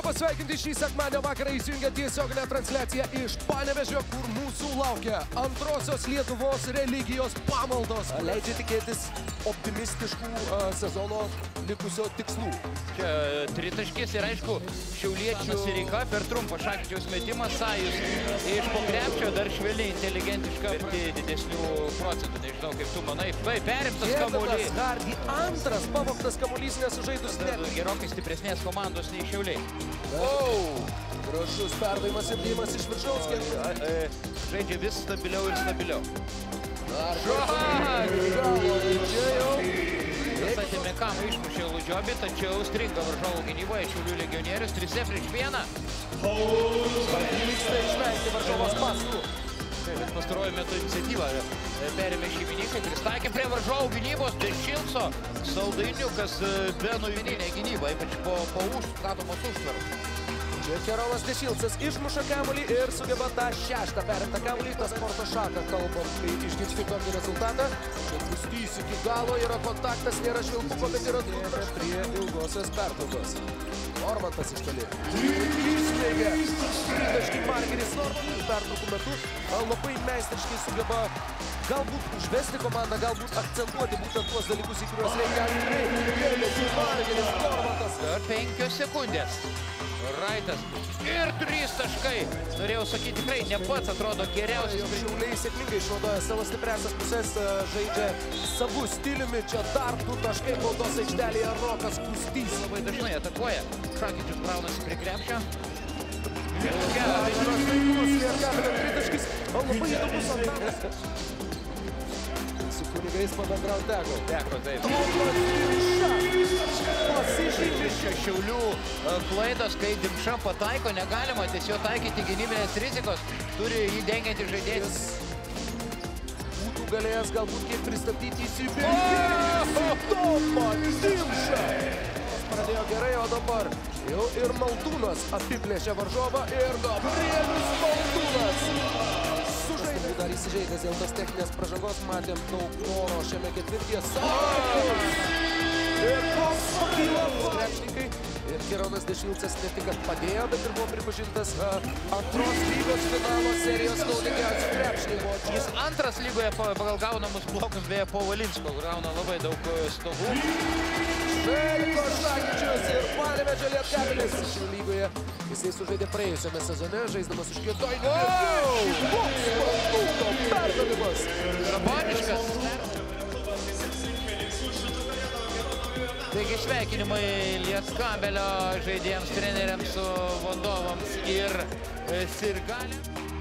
pasveikinti šį sekmadienio vakarą įsijungia tiesioginę transliaciją iš Panevėžio, kur mūsų laukia antrosios Lietuvos religijos pamaldos. Leidžia tikėtis optimistiškų sezono likusio tikslų. Čia tritaškis ir aišku, šiauliečių Sireika per trumpą Šakyčiaus metimą, Sajus iš po krepšio, dar švelniai, inteligentiška, didesnių procentų, nežinau kaip tu manai. Perimtas kamuolys. Hardy antras pavogtas kamuolys nesužaidus. Gerokai stipresnės komandos nei Šiauliai. Gražus perdavimas ir dėjimas iš viršaus. Žaidžia vis stabiliau ir stabiliau. Tas atėmė kamą, išmušė Ludžiobį, tačiau stringa varžovų gynyboje Šiaulių legionierius 3-1. Pavyksta išvengti varžovos pasų. Bet pastaruoju metu iniciatyvą perėmė šeimininkai, pristaikė prie varžovų gynybos, Dešilco saldainiukas be nuvininė gynyba, ypač po užstatomos užtvaros. Čia Kerolas Dešilcas išmuša kamuolį ir sugeba tą šeštą perimtą kamuolį. Ta sporto šaka kalbam, kai išgirsti tokį rezultatą. Čia Gustys iki galo, yra kontaktas, nėra švilpuko, bet yra duotas prie ilgosios pertraukos. Normantas iš toli. Įsmeigia. Tritaškį markeris Normantas pertraukų metu labai meistriškai sugeba galbūt užvesti komandą, galbūt akcentuoti būtent tuos dalykus, į kuriuos reikia atkreipti. Markeris Normantas. 5 sekundės. Raitas ir 3 taškai. Norėjau sakyti, tikrai ne pats atrodo geriausias. Šiauliai sėkmingai išnaudoja savo stipriasias pusės, žaidžia savų stiliumi. Čia dar 2 taškai baudos aikštelėje Rokas Gustys. Labai dažnai atakuoja. Šakyčius braunasi prie krepšio. Tritaškis. Labai įdomus antramas. Su kunigais pabendrauti teko. Teko, taip. Pasižymiščia Šiaulių klaidos, kai Dimša pataiko, negalima tiesiog taikyti gynybinės rizikos. Turi jį dengiantį žaidėjas. Būtų galėjęs galbūt kiek pristabdyti įsibėgį. Tomą Dimša. Pradėjo gerai, o dabar jau ir Maldūnas apiplėšė varžovą ir Gabrielius Maldūnas. Dar įsižeidęs dėl tos techninės pražangos, matėm daug noro šiame ketvirtyje. Ir koks pakyla krepšininkai. Ir Kerolas Dešilcas ne tik padėjo, bet ir buvo pripažintas antros lygos finalo serijos naudingiausių krepšininkų. Jis antras lygoje pagal gaunamus blokus, beje, po Valinsko gauna labai daug stogų. Želiko Šakyčius ir Panevėžio Lietkabelis. Šių lygoje jisai sužaidė praėjusiame sezone, žaisdamas už Kėdainių. Koks Maldūno perdavimas. Raboniškas. Taigi sveikinimai Lietkabelio žaidėjams, treneriams, vadovams ir sirgaliams.